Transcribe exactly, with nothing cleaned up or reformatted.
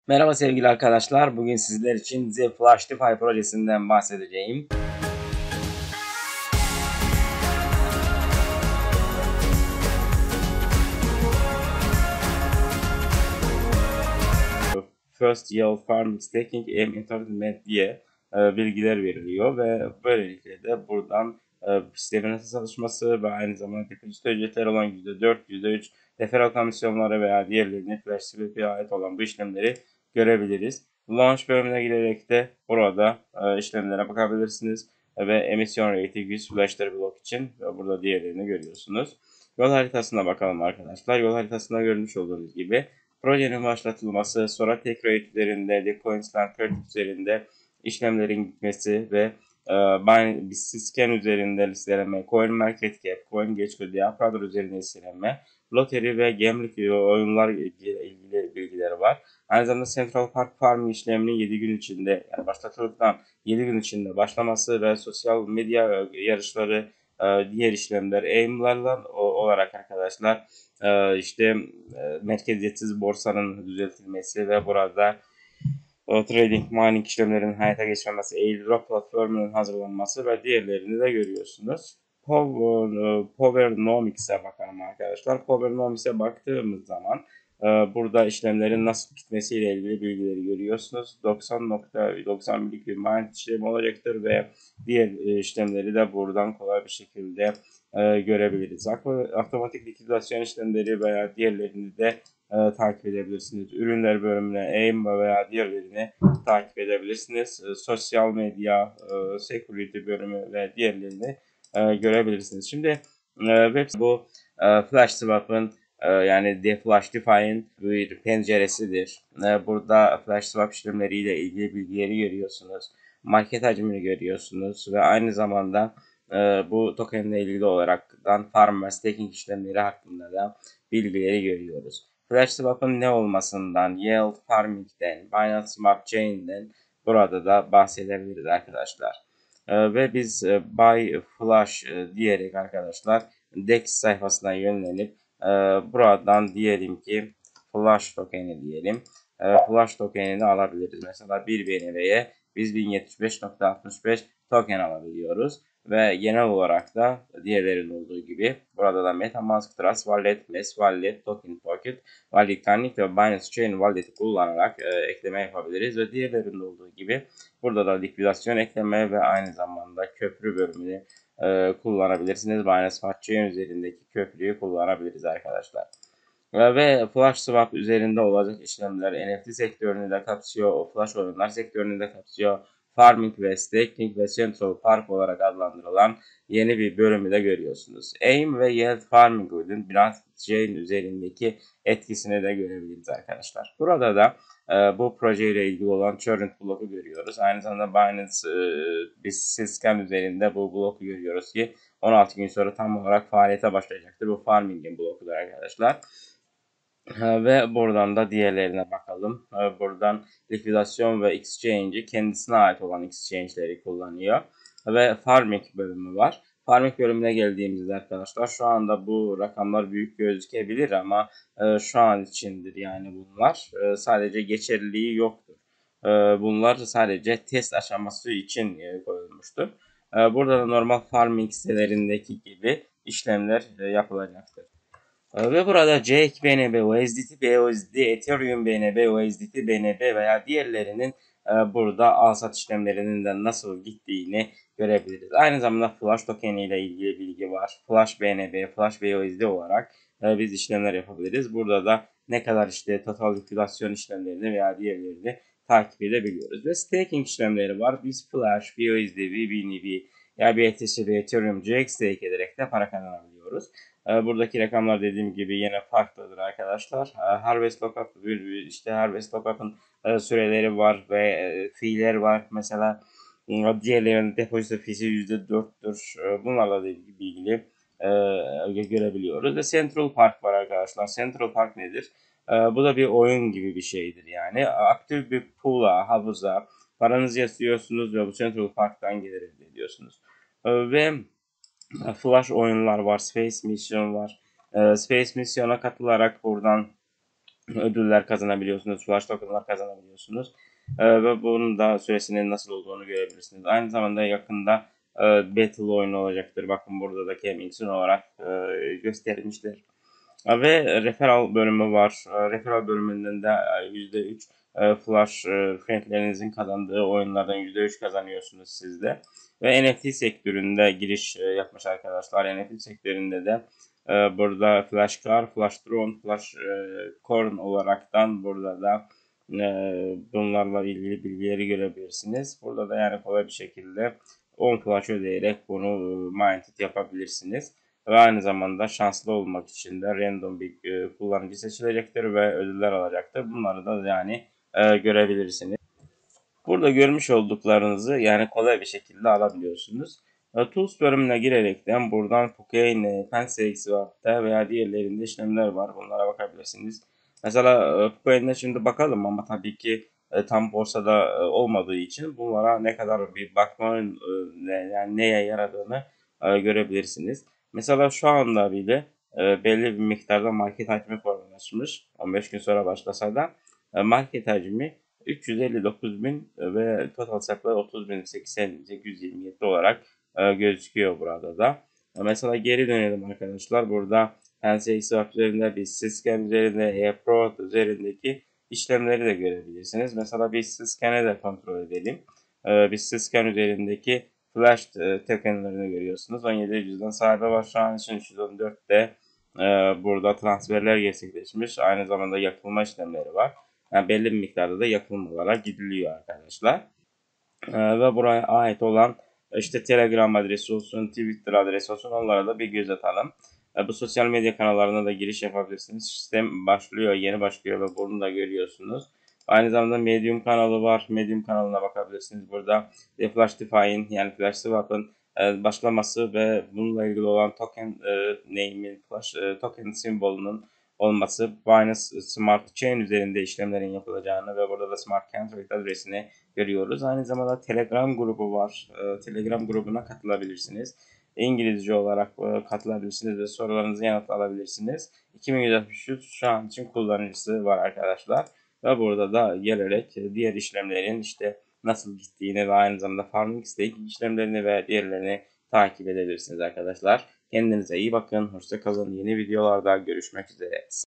Merhaba sevgili arkadaşlar. Bugün sizler için The Flashtify projesinden bahsedeceğim. First Year Farming Staking Aim Entertainment diye e, bilgiler veriliyor ve böylelikle de buradan e, sistemin nasıl çalışması ve aynı zamanda depozito ücretleri olan yüzde dört, yüzde üç referral komisyonları veya diğerlerini Flashtify'e ait olan bu işlemleri görebiliriz. Launch bölümüne giderek de burada e, işlemlere bakabilirsiniz ve emisyon rate'i yüz flashları blok için ve burada diğerlerini görüyorsunuz. Yol haritasına bakalım arkadaşlar. Yol haritasında görmüş olduğunuz gibi projenin başlatılması, sonra tekrar üzerinde, Decoinsland Curve üzerinde işlemlerin gitmesi ve e, Binance üzerinde listeleme, CoinMarketCap, CoinGecko, Diapador üzerinde listeleme, loteri ve gambling oyunlar ilgili, ilgili bilgileri var. Aynı zamanda Central Park Farming işleminin yedi gün içinde, yani başlatıldıktan yedi gün içinde başlaması ve sosyal medya yarışları, diğer işlemler, aim'larla olarak arkadaşlar işte merkeziyetsiz borsanın düzeltilmesi ve burada trading, mining işlemlerinin hayata geçirilmesi, airdrop platformunun hazırlanması ve diğerlerini de görüyorsunuz. Power, Powernomics'e bakalım arkadaşlar. Powernomics'e baktığımız zaman burada işlemlerin nasıl bitmesiyle ilgili bilgileri görüyorsunuz. doksan nokta doksan birlik bir mining işlemi olacaktır ve diğer işlemleri de buradan kolay bir şekilde görebiliriz. Otomatik likidasyon işlemleri veya diğerlerini de e, takip edebilirsiniz. Ürünler bölümüne, AIM veya diğerlerini takip edebilirsiniz. E, sosyal medya, e, security bölümü ve diğerlerini e, görebilirsiniz. Şimdi e, web bu e, FlashSwap'ın e, yani DeFlashify'in bir penceresidir. E, burada FlashSwap işlemleriyle ilgili bilgileri görüyorsunuz. Market hacmini görüyorsunuz ve aynı zamanda e, bu token ile ilgili olaraktan farm ve staking işlemleri hakkında da bilgileri görüyoruz. FlashSwap'ın ne olmasından, Yield Farming'den, Binance Smart Chain'den burada da bahsedebiliriz arkadaşlar. Ee, ve biz e, Buy Flash e, diyerek arkadaşlar D E X sayfasına yönlenip e, buradan diyelim ki Flash token'i diyelim. E, Flash token'ini alabiliriz. Mesela bir B N B'ye biz bin yetmiş beş nokta altmış beş token alabiliyoruz. Ve genel olarak da diğerlerinin olduğu gibi burada da MetaMask, Trust Wallet, Mass Wallet, Token Pocket, Wallet Connect ve Binance Chain Wallet'i kullanarak e, ekleme yapabiliriz. Ve diğerlerinde olduğu gibi burada da likvidasyon ekleme ve aynı zamanda köprü bölümünü e, kullanabilirsiniz. Binance Smart Chain üzerindeki köprüyü kullanabiliriz arkadaşlar. Ve Flash Swap üzerinde olacak işlemler N F T sektörünü de kapsıyor, o Flash oyunlar sektörünü de kapsıyor. Farming ve Staking ve Central Park olarak adlandırılan yeni bir bölümü de görüyorsunuz. AIM ve Yield Farming'in Binance Chain üzerindeki etkisini de görebiliriz arkadaşlar. Burada da e, bu projeyle ilgili olan Current bloku görüyoruz. Aynı zamanda Binance e, biz Syscan üzerinde bu bloku görüyoruz ki on altı gün sonra tam olarak faaliyete başlayacaktır. Bu Farming'in blokudur arkadaşlar. Ve buradan da diğerlerine bakalım. Buradan likvidasyon ve exchange'i kendisine ait olan exchange'leri kullanıyor. Ve farming bölümü var. Farming bölümüne geldiğimizde arkadaşlar şu anda bu rakamlar büyük gözükebilir ama şu an içindir yani bunlar. Sadece geçerliliği yoktur. Bunlar sadece test aşaması için koyulmuştur. Burada da normal farming sitelerindeki gibi işlemler yapılacaktır. Ve burada C iki B N B, U S D T, B U S D, Ethereum B N B, U S D T B N B veya diğerlerinin burada al-sat işlemlerinin de nasıl gittiğini görebiliriz. Aynı zamanda Flash token ile ilgili bilgi var. Flash B N B, Flash B U S D olarak biz işlemler yapabiliriz. Burada da ne kadar işte total likvidasyon işlemlerini veya diğerlerini takip edebiliyoruz. Ve staking işlemleri var. Biz Flash, B U S D, B N B ya B T C, Ethereum, C X stake ederek de para kazanabiliyoruz. Buradaki rakamlar dediğim gibi yine farklıdır arkadaşlar. Harvest Lockup, işte Harvest Lockup'ın süreleri var ve fiiller var. Mesela diğerlerinin depozito fisi yüzde dörttür. Bunlarla da ilgili görebiliyoruz. Ve Central Park var arkadaşlar. Central Park nedir? Bu da bir oyun gibi bir şeydir yani. Aktif bir pool'a, havuza paranızı yatırıyorsunuz ve bu Central Park'tan gelir elde ediyorsunuz. Ve Flash oyunlar var, Space Mission var. Space Mission'a katılarak buradan ödüller kazanabiliyorsunuz, flash tokenlar kazanabiliyorsunuz. Ee, ve bunun da süresinin nasıl olduğunu görebilirsiniz. Aynı zamanda yakında e, battle oyunu olacaktır. Bakın burada da coming soon olarak e, gösterilmiştir. E, Ve referral bölümü var. E, Referral bölümünden de e, yüzde üç e, flash e, friendlerinizin kazandığı oyunlardan yüzde üç kazanıyorsunuz siz de. Ve N F T sektöründe giriş e, yapmış arkadaşlar. N F T sektöründe de e, burada Flash Car, Flash Drone, Flash e, Corn olaraktan burada da e, bunlarla ilgili bilgileri görebilirsiniz. Burada da yani kolay bir şekilde on flash ödeyerek bunu e, minted yapabilirsiniz. Ve aynı zamanda şanslı olmak için de random bir e, kullanıcı seçilecektir ve ödüller alacaktır. Bunları da yani e, görebilirsiniz. Burada görmüş olduklarınızı yani kolay bir şekilde alabiliyorsunuz. E, Tools bölümüne girerekten buradan Pucain, PancakeSwap'ta veya diğerlerinde işlemler var. Bunlara bakabilirsiniz. Mesela e, Pucain'e şimdi bakalım ama tabii ki e, tam borsada e, olmadığı için bunlara ne kadar bir bakmanın e, ne, yani neye yaradığını e, görebilirsiniz. Mesela şu anda bile e, belli bir miktarda market hacmi formalaşmış. on beş gün sonra başlasa da e, market hacmi üç yüz elli dokuz bin ve total supply otuz bin sekiz yüz yirmi yedi olarak e, gözüküyor burada da. E, mesela geri dönelim arkadaşlar. Burada PancakeSwap üzerinde, BitScan üzerinde, ePro üzerindeki işlemleri de görebilirsiniz. Mesela BitScan'e de kontrol edelim. E, BitScan üzerindeki Flash e, tokenlarını görüyorsunuz. on yedi cüzdan sahibi var şu an için. üç yüz on dörtte e, burada transferler gerçekleşmiş. Aynı zamanda yakılma işlemleri var. Yani belli bir miktarda da yakılmalara gidiliyor arkadaşlar. Ee, ve buraya ait olan işte Telegram adresi olsun, Twitter adresi olsun onlara da bir göz atalım. Ee, bu sosyal medya kanallarına da giriş yapabilirsiniz. Sistem başlıyor, yeni başlıyor ve bunu da görüyorsunuz. Aynı zamanda Medium kanalı var. Medium kanalına bakabilirsiniz. Burada Flash DeFi'nin yani Flash Swap'ın e, başlaması ve bununla ilgili olan token e, name'in, Flash e, token simbolunun olması, Binance Smart Chain üzerinde işlemlerin yapılacağını ve burada da Smart Contract adresini görüyoruz. Aynı zamanda Telegram grubu var. E, Telegram grubuna katılabilirsiniz. İngilizce olarak e, katılabilirsiniz ve sorularınızı yanıt alabilirsiniz. iki bin yüz altmış üç şu an için kullanıcısı var arkadaşlar. Ve burada da gelerek diğer işlemlerin işte nasıl gittiğini ve aynı zamanda farming stake işlemlerini ve diğerlerini takip edebilirsiniz arkadaşlar. Kendinize iyi bakın. Hoşça kalın. Yeni videolarda görüşmek üzere.